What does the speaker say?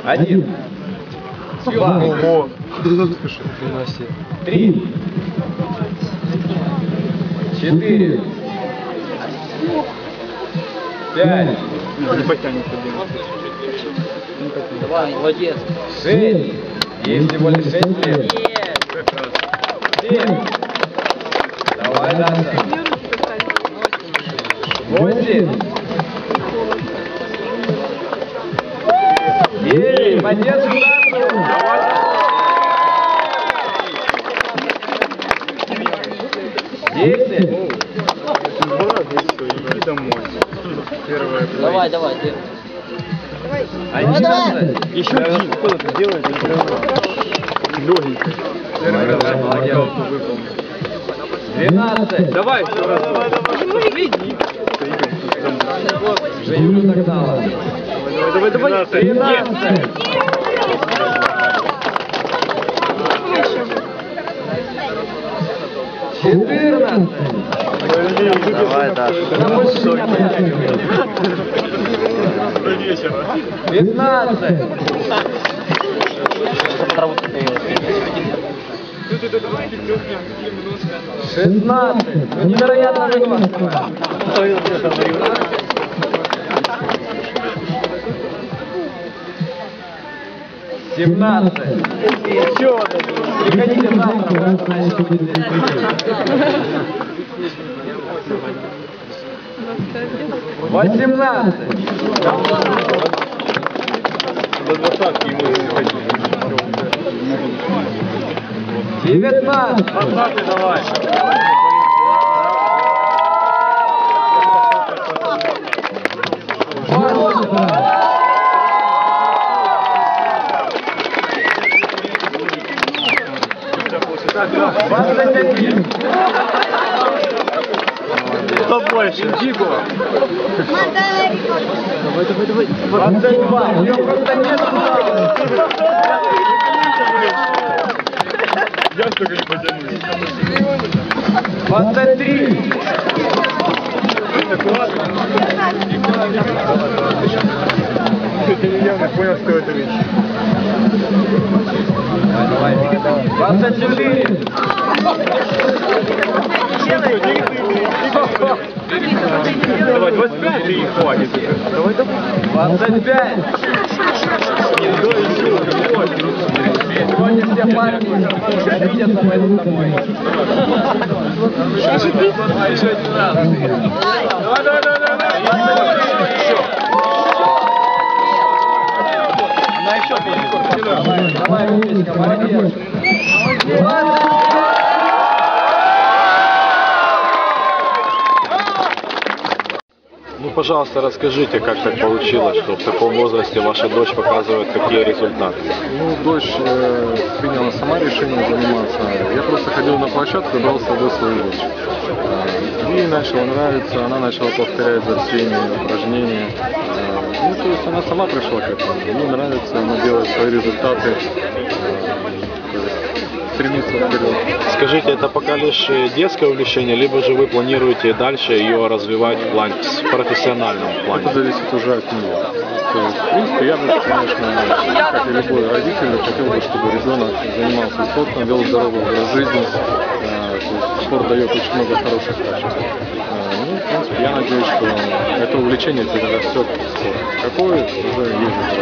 1, 2, 3, 4, 5. Не потянется. Давай, молодец. 6. Есть всего лишь 6 лет. 7. Давай, Даша. 8. 9. Поддержим Дашу. 10. Иди домой. Первое. Давай, давай, ты. 11. Еще один. Что ты делаешь? Легенько. Давай, молодец. 12. Давай, еще раз. Уже Юлю догнала. Давай. 13. 14. Давай, Даша. Она больше меня подтягивает. 15. 16. Ну, невероятно выглядно. 17. Приходите завтра. 18. До 20 ему заходить. 19. 20 давай. Кто больше? Диго. Давай. 22. У нее просто нет суда. Я столько не потянусь. 23. Я явно понял, что это вещь. Давай. 24. Давай, 25 и хватит. Давай. 25. Сегодня все парни отец пойдут домой. Еще один раз. Она еще будет. Давай, умничка, молодец. Ну, пожалуйста, расскажите, как так получилось, что в таком возрасте ваша дочь показывает такие результаты? Ну, дочь приняла сама решение заниматься. Я просто ходил на площадку и брал с собой свою дочь. Ей начало нравиться, она начала повторять за всеми упражнения. Ну, то есть она сама пришла к этому. Ей нравится, она делает свои результаты, стремится вперед. Скажите, это пока лишь детское увлечение, либо же вы планируете дальше ее развивать в профессиональном плане? Это зависит уже от нее. То есть, в принципе, я бы, конечно, как и любой родитель, хотел бы, чтобы ребенок занимался спортом, вел здоровый образ жизни. То есть, спорт дает очень много хороших качеств. Ну, в принципе, я надеюсь, что это увлечение перерастет в спорт. Какое уже есть.